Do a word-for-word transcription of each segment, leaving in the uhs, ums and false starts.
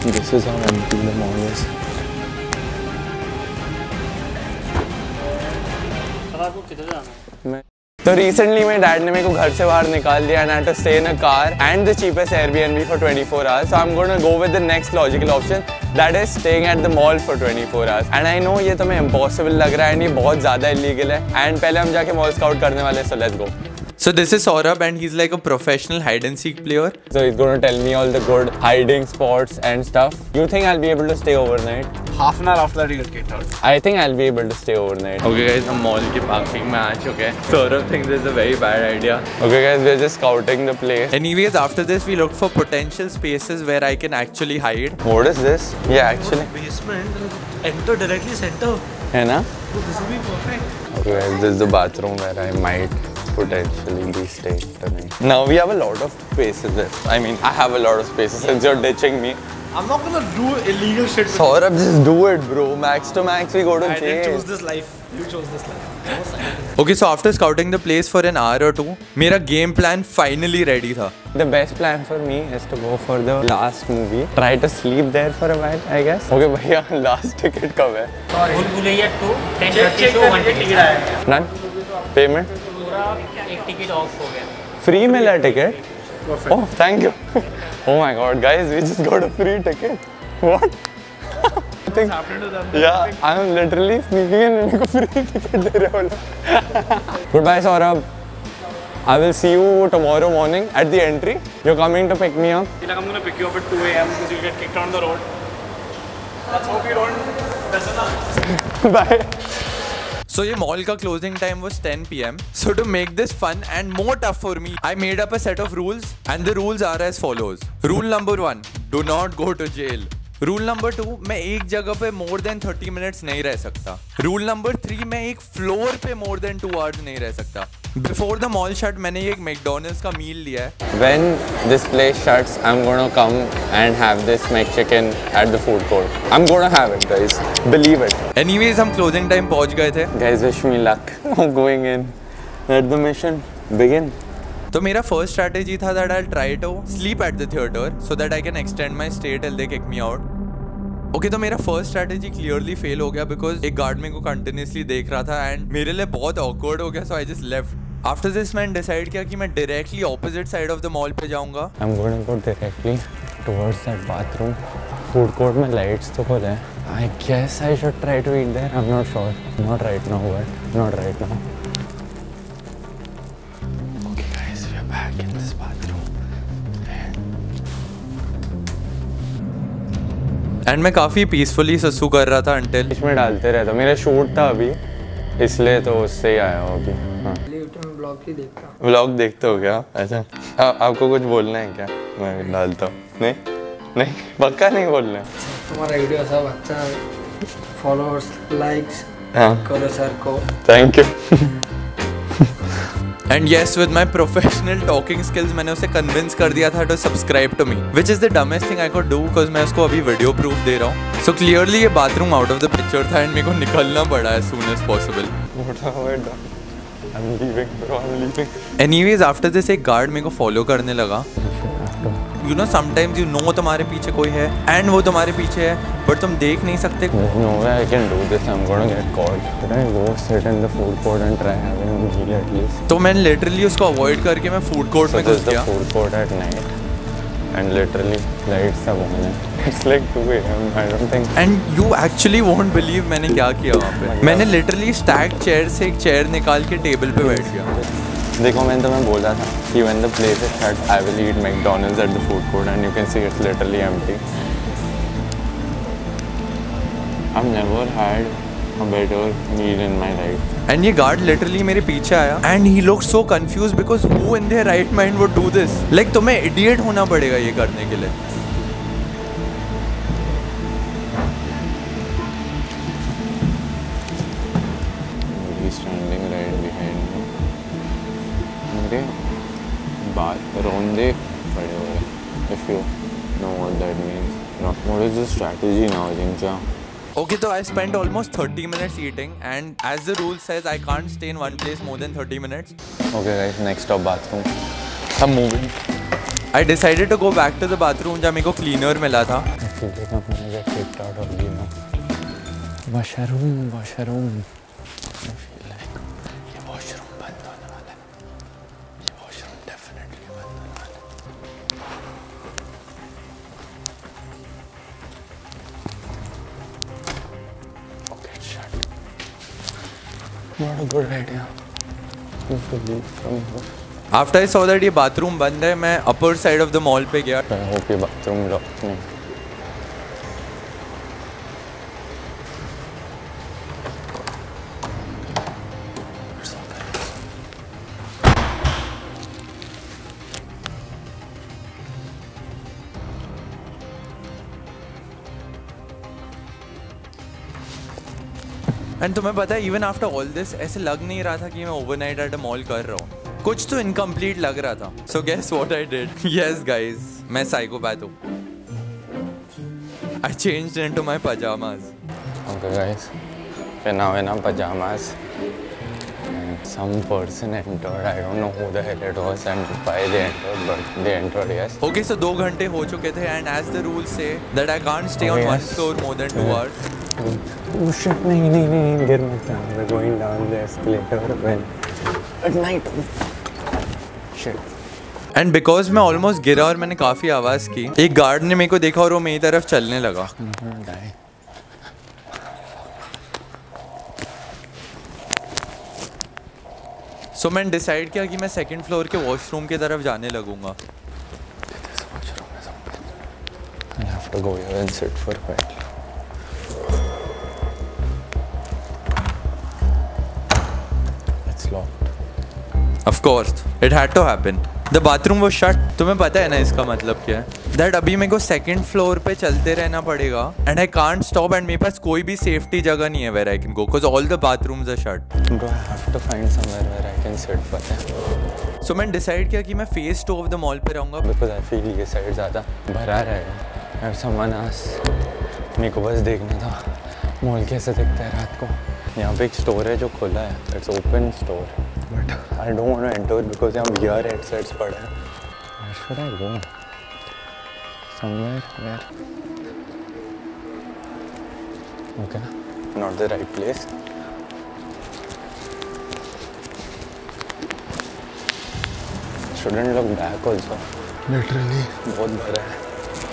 This is how empty the mall is. तो recently my dad ने मेरे को घर से बाहर निकाल दिया and I had to stay in a car and the cheapest Airbnb for twenty-four hours. So I'm going to go with the next logical option, that is staying at the mall for twenty-four hours. And I know ये तुम्हें impossible लग रहा है and ये बहुत ज़्यादा illegal है. And पहले हम जाके mall scout करने वाले हैं, so let's go. So this is Saurabh and he's like a professional hide and seek player. So he's going to tell me all the good hiding spots and stuff. You think I'll be able to stay overnight? Half an hour after that you get kicked out. I think I'll be able to stay overnight. Okay guys, हम mall के parking में आ चुके हैं. Saurabh thinks this is a very bad idea. Okay guys, we're just scouting the place. Anyways, after this we look for potential spaces where I can actually hide. What is this? Yeah, actually. Basement. Enter directly center. है ना? So this will be perfect. Okay guys, this is the bathroom where I might potentially be staying tonight. Now we have a lot of spaces there. I mean, I have a lot of spaces since you're ditching me. I'm not gonna do illegal shit. Saurabh, just do it, bro. Max to max, we go to I jail. didn't choose this life. You chose this life. Okay, so after scouting the place for an hour or two, मेरा game plan finally ready था. The best plan for me is to go for the last movie. Try to sleep there for a while, I guess. Okay, भैया, last ticket कब है? Bhool Bhulaiyaa two ten thirty show one ticket आया. None? Payment? पूरा एक ticket of हो गया. Free मिला ticket? Perfect. Oh, thank you. Oh my God, guys, we just got a free ticket. What? What's happened to them? Yeah, I'm literally sneaking in and free ticket de rahe ho. Goodbye, Saurabh. I will see you tomorrow morning at the entry. You're coming to pick me up. Like I'm gonna pick you up at two A M because you get kicked on the road. Let's hope you don't mess it up. Bye. So ये mall का closing time was ten P M So to make this fun and more tough for me, I made up a set of rules and the rules are as follows. Rule number one, do not go to jail. Rule number two, मैं एक जगह पे more than thirty minutes नहीं रह सकता. Rule number three, मैं एक floor पे more than two hours नहीं रह सकता. Before the mall shut, मैंने ये एक McDonald's का meal लिया है. When this place shuts, I'm gonna come and have this McChicken at the food court. I'm gonna have it, guys. Believe it. Anyways, हम closing time पहुँच गए थे. Guys, wish me luck. I'm going in. Let the mission begin. तो मेरा first strategy था that I'll try to sleep at the theater so that I can extend my stay till they kick me out. Okay, तो मेरा first strategy clearly fail हो गया because एक guard मेरे को continuously देख रहा था and मेरे लिए बहुत awkward हो गया, so I just left. After this मैंने decide किया कि मैं directly opposite side of the mall पे जाऊँगा. I'm going to go directly towards that bathroom. Food court में lights तो खुले हैं. I guess I should try to eat there. I'm not sure. Not right now, but not right now. Okay, guys, we are back in this bathroom. And मैं काफ़ी peacefully सस्सू कर रहा था until बीच में डालते रहता. मेरा शूट था अभी, इसलिए तो उससे ही आया हो अभी. हाँ. ब्लॉग ही देखता हूँ. व्लॉग देखते हो क्या? ऐसा? आ, आपको कुछ बोलना है क्या? मैं डालता हूँ. नहीं? नहीं? पक्का नहीं बोलना है? तुम्हारा वीडियो सब अच्छा है. फॉलोअर्स, लाइक्स करो सर को. Thank you. And yes, with my professional talking skills, मैंने उसे convince कर दिया था to subscribe to me, which is the dumbest thing I could do because मैं उसको अभी video proof दे रहा हूँ. So clearly ये bathroom out of the picture था and मेरे को निकलना पड़ा as soon as possible. I'm leaving, bro. I'm leaving. Anyways, after this एक guard मेरे को follow करने लगा. You know, sometimes you know तुम्हारे पीछे कोई है and वो तुम्हारे पीछे है, but तुम देख नहीं सकते. There's no way I can do this. I'm gonna get caught. Should I go sit in the food court and try having a meal at least? तो मैंने literally उसको avoid करके मैं food court में घुस गया. So this is the food court at night, and literally lights are on. It's like two A M I don't think. And you actually won't believe मैंने क्या किया वहाँ पे. मैंने literally stacked chair से एक chair निकाल के table पे बैठ गया. देखो मैंने तुम्हें बोला था कि when the place is shut, I will eat McDonald's at the food court, and you can see it's literally empty. I've never had a better meal in my life. And ये guard literally मेरे पीछे आया and he looked so confused because who in their right mind would do this? Like तुम्हें idiot होना पड़ेगा ये करने के लिए. He's standing right behind me. मेरे बाल रोंदे पड़े हुए. If you know what that means. No. What is the strategy now, Jincha? Okay, so I spent almost thirty minutes eating, and as the rule says, I can't stay in one place more than thirty minutes. Okay, guys, next stop bathroom. I'm moving. I decided to go back to the bathroom जहाँ मेरे को cleaner मिला था. feel like I'm gonna get kicked out of the, you know, washroom, washroom. I feel like ये washroom बंद होने वाला है. ये washroom definitely बंद होने वाला है. Okay, shut. Not a good idea. You should leave from here. After I saw that ये bathroom बंद है, मैं upper side of the mall पे गया. I hope ये bathroom locked नहीं. एंड तुम्हें पता है इवन आफ्टर ऑल दिस ऐसे लग नहीं रहा था कि मैं ओवरनाइट एट अ मॉल कर रहा हूँ. कुछ तो इनकम्प्लीट लग रहा था. So guess what I did. Yes guys, मैं साइकोपैथ हूँ. I changed into my pyjamas. Okay guys, we're now in our pajamas and some person entered. I don't know who the hell it was and why they entered, but they entered, yes. Okay so दो घंटे हो चुके थे and as the rule से that I can't stay on one floor more than two hours. Oh shit, नहीं नहीं नहीं गिर मत जा. We're going down the escalator when at night. Shit. And because मैं ऑलमोस्ट गिरा और मैंने काफी आवाज की, एक गार्ड ने मेरे को देखा और वो मेरी तरफ चलने लगा. I'm gonna die. So so, मैंने डिसाइड किया कि मैं सेकंड फ्लोर के वॉशरूम की तरफ जाने लगूंगा. This washroom is open. I'll have to go here and sit for quietly. It's locked. Of course, it had to happen. The bathroom was shut. तुम्हें पता है ना इसका मतलब क्या है? That अभी मेरे को सेकंड फ्लोर पे चलते रहना पड़ेगा and I can't stop and मेरे पास कोई भी सेफ्टी जगह नहीं है where I can go because all the bathrooms are shut. Bro, I have to find somewhere where I can sit, पता है? So मैंने डिसाइड किया कि मैं phase two of the mall पे रहूँगा. Because I feel ये साइड ज़्यादा भरा रहेगा. I have someone asked. मेरे को बस देखना था मॉल कैसे दिखता है रात को. यहाँ पे एक स्टोर है जो खुला है. It's open store. But I don't want to enter because यहाँ V R headsets पड़े हैं. Where should I go? Somewhere where? Okay, not the right place. Shouldn't look back also. Literally बहुत भरा है.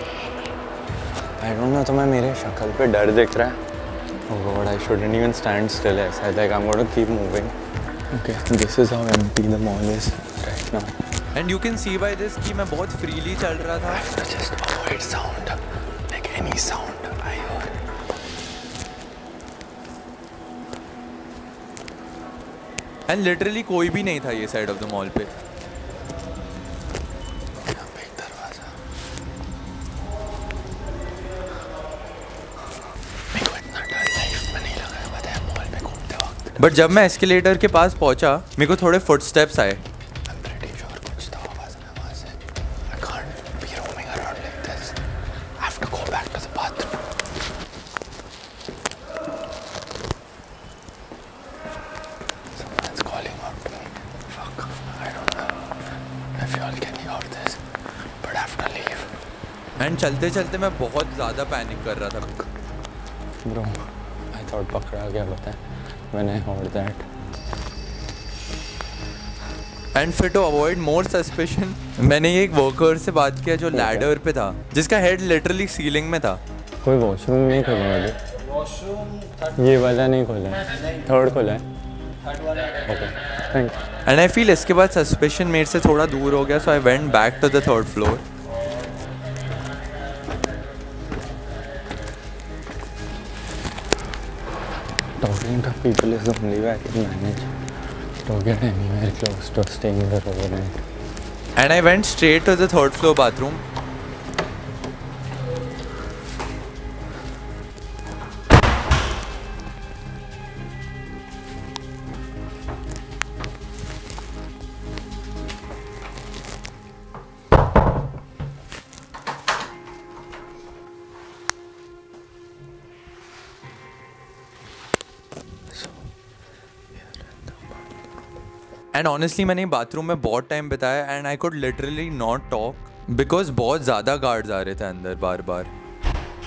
I don't know, तुम्हें मेरे शक्ल पे डर दिख रहा है? Oh God, I shouldn't even stand still. ऐसा like I'm going to keep moving. Okay, this is how empty the mall is right now. And you can see by this कि मैं बहुत freely चल रहा था. I have to just avoid sound, like any sound I hear. And literally कोई भी नहीं था ये साइड ऑफ द मॉल पे. यहाँ पे एक दरवाजा. मेरे को इतना डर लाइफ में नहीं लगा है, पता है, मॉल में घूमते वक्त. बट जब मैं एस्केलेटर के पास पहुंचा मेरे को थोड़े फुटस्टेप्स आए. I'm pretty sure कुछ तो आवाज है वहाँ से. I can't be roaming around like this. I have to go back to the bathroom. Someone's calling out to me. Fuck, I don't know if you all can hear this, but I have to leave. And चलते चलते मैं बहुत ज़्यादा panic कर रहा था. Bro, I thought पकड़ा गया, पता है, when I heard that. And फिर टू अवॉइड मोर सस्पिशन मैंने ये एक वर्कर से बात किया जो लैडर पे था, जिसका हेड लिटरली सीलिंग में था. कोई वॉशरूम नहीं खोला है अभी? वॉशरूम ये वाला नहीं खोला है, थर्ड खोला है. Okay, thank you. And I feel इसके बाद सस्पिशन मेरे से थोड़ा दूर हो गया, so I went back to the third floor. Talking to people is the only way I can manage to get anywhere close to staying there overnight. And I went straight to the third floor bathroom. And honestly मैंने bathroom में बहुत time बिताया and I could literally not talk because बहुत ज़्यादा guards आ रहे थे अंदर बार बार.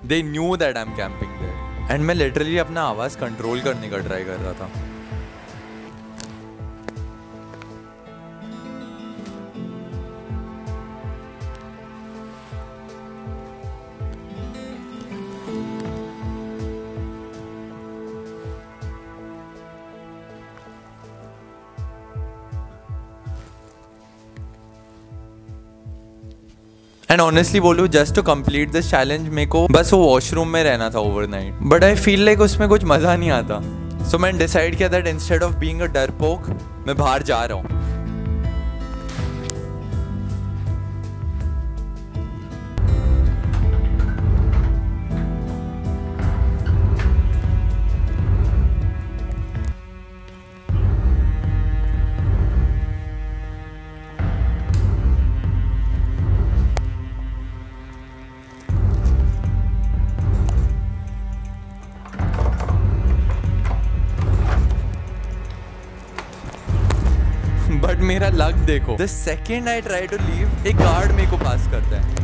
They knew that I'm camping there. And मैं literally अपना आवाज़ कंट्रोल करने का ट्राई कर रहा था. एंड ऑनेस्टली बोलूँ just to complete this challenge मेरे को बस वो वॉशरूम में रहना था overnight. But I feel like उसमें कुछ मज़ा नहीं आता. सो मैंने डिसाइड किया that instead of being a डरपोक मैं बाहर जा रहा हूँ. बट मेरा लक देखो, the second I try to leave एक गार्ड मेरे को पास करता है.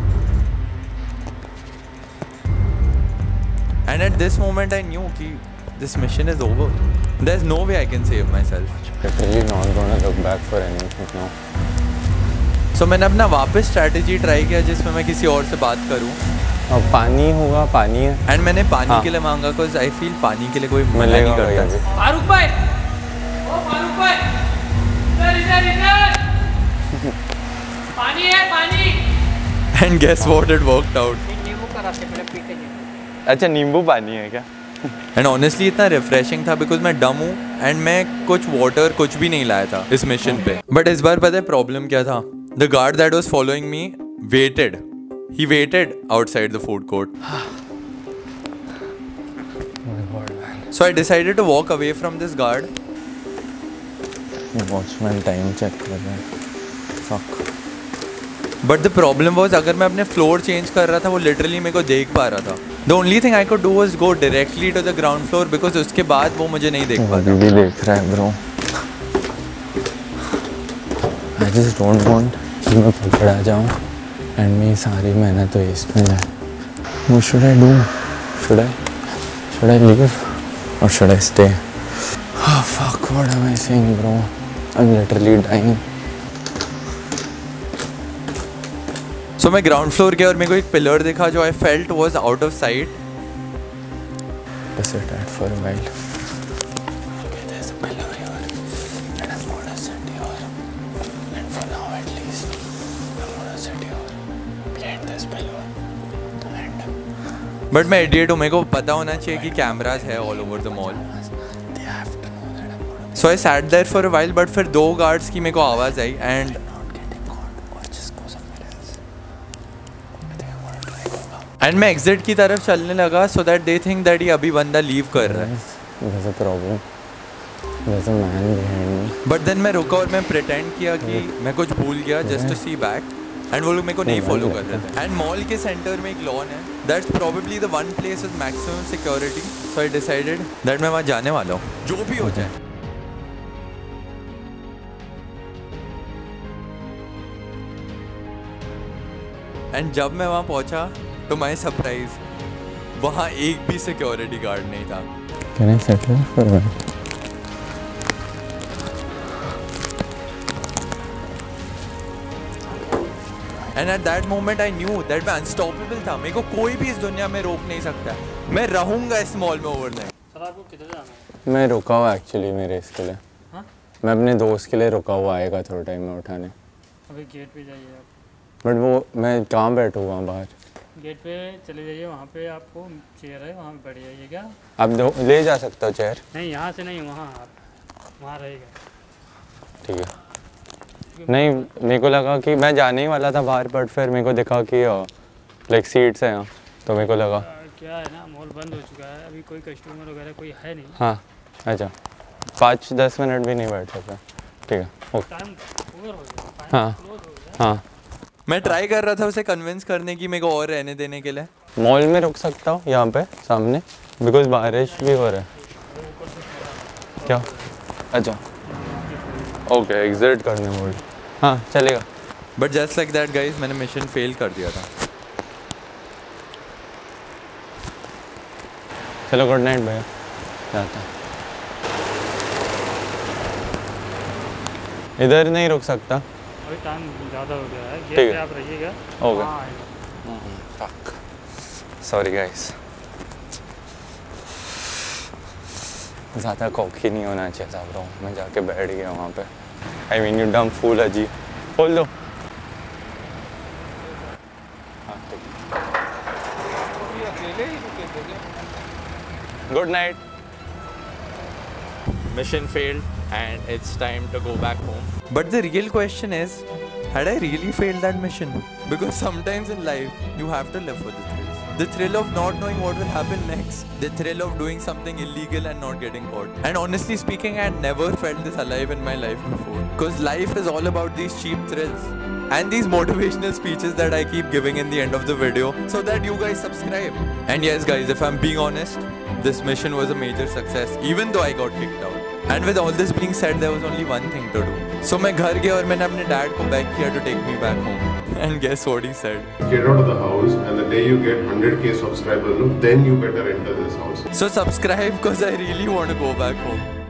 And at this moment I knew कि this mission is over. There is no way I can save myself. Literally not gonna look back for anything now. सो मैंने अपना वापस स्ट्रैटेजी ट्राई किया जिसमें मैं किसी और से बात करूं. अब पानी होगा, पानी है. एंड मैंने पानी हाँ. के लिए मांगा बिकॉज आई फील पानी के लिए कोई मना मिलेगा नहीं करता. भैया. फारूक भाई, ओ फारूक भाई, इधर इधर इधर, पानी है पानी. And guess what it worked out. नींबू का रस पहले पी के देखो. अच्छा नींबू पानी है क्या? एंड ऑनेस्टली इतना रिफ्रेशिंग था बिकॉज मैं डम हूँ एंड मैं कुछ वाटर कुछ भी नहीं लाया था इस मिशन पे. बट इस बार पता है प्रॉब्लम क्या था? The guard that was following me waited. He waited outside the food court. So I decided to walk away from this guard. Watchman time check कर रहा है. Fuck. But the problem was अगर मैं अपने floor change कर रहा था वो लिटरली मेरे को देख पा रहा था. The only thing I could do was go directly to the ground floor because उसके बाद वो मुझे नहीं देख पाता. भी देख रहा है bro. I just don't want कि मैं पकड़ा जाऊँ एंड मेरी सारी मेहनत वेस्ट में जाए. What should I do? Should I should I leave or should I stay? Oh fuck, what am I saying, bro? I'm literally dying. So so, मैं ग्राउंड फ्लोर गया और मेरे को एक पिलर दिखा जो I felt was out of sight. To sit at for a while. Okay, there's a pillar here, and I'm gonna sit here. And for now, at least, I'm gonna sit here, behind this pillar. And but मैं idiot हूँ, मेरे को पता होना चाहिए कि cameras है all over the mall. they have to know that I'm gonna so I sat there for a while. But फिर दो गार्ड्स की मेरे को आवाज़ आई and not getting caught or just go somewhere else. I think I'm gonna try going up. And मैं exit की तरफ चलने लगा so that they think that ये अभी बंदा लीव कर रहा है. There's a problem. There's a man behind me. But then मैं रुका और मैं प्रिटेंड किया कि मैं कुछ भूल गया just to see back. And वो लोग मेरे को नहीं फॉलो कर रहे थे. एंड मॉल के सेंटर में एक लॉन है. That's probably the one place with maximum security. So I decided that मैं वहाँ जाने वाला हूँ जो भी हो जाए. एंड जब मैं वहाँ पहुँचा तो माय सरप्राइज वहाँ एक भी सिक्योरिटी गार्ड नहीं था. Can I sit here for a while? And at that moment I knew that मैं अनस्टॉपेबल था. मेरे को कोई भी इस दुनिया में रोक नहीं सकता. मैं रहूंगा इस मॉल में ओवरनाइट. सर आपको किधर जाना है? मैं रुका हुआ एक्चुअली मेरे इसके लिए. हाँ? मैं अपने दोस्त के लिए रुका हुआ, आएगा थोड़ा टाइम में उठाने. अभी गेट पे जाइए आप. बट वो मैं कहाँ बैठूँगा बाहर? गेट पे चले जाइए, वहाँ पे आपको चेयर है, वहाँ पे बैठ जाइए. क्या आप दो ले जा सकता हो चेयर? नहीं, यहाँ से नहीं, वहाँ आप वहाँ रहेगा. ठीक है. नहीं मेरे को लगा कि मैं जाने ही वाला था बाहर बट फिर मेरे को दिखा कि लाइक सीट्स हैं यहाँ तो मेरे को लगा आ, क्या है ना, मॉल बंद हो चुका है, अभी कोई कस्टमर वगैरह कोई है नहीं. हाँ. अच्छा पाँच दस मिनट भी नहीं बैठ सकता. ठीक है. ओके. टाइम ओवर हो गया, टाइम हाँ. क्लोज हो गया. हाँ. मैं ट्राई कर रहा था उसे कन्विंस करने की मेरे को और रहने देने के लिए. मॉल में रुक सकता हूँ यहाँ पे सामने बिकॉज बारिश भी हो रहा है. क्या? अच्छा ओके एग्जिट करने बोल. हाँ चलेगा. But just like that guys मैंने मिशन फेल कर दिया था. चलो गुड नाइट भैया, जाता हूँ। इधर नहीं रुक सकता, अभी टाइम ज़्यादा हो गया है, ठीक गेट है। पे आप रहिएगा। हो गया। हाँ, Fuck. Sorry guys. ज़्यादा कॉकी नहीं होना चाहिए था ब्रो, मैं जाके बैठ गया वहाँ पे। I mean you dumb fool अजी। खोल दो। Good night. Mission failed and it's time to go back home. But the real question is, had I really failed that mission? Because sometimes in life, you have to live for the thrills. The thrill of not knowing what will happen next. The thrill of doing something illegal and not getting caught. And honestly speaking, I had never felt this alive in my life before. Because life is all about these cheap thrills. And these motivational speeches that I keep giving in the end of the video so that you guys subscribe. And yes guys, if I'm being honest, this mission was a major success even though I got kicked out. And with all this being said, there was only one thing to do. So मैं घर गया और मैंने अपने dad को beg किया to take me back home. And guess what he said? Get out of the house, and the day you get one hundred K subscribers, then you better enter this house. So subscribe because I really want to go back home.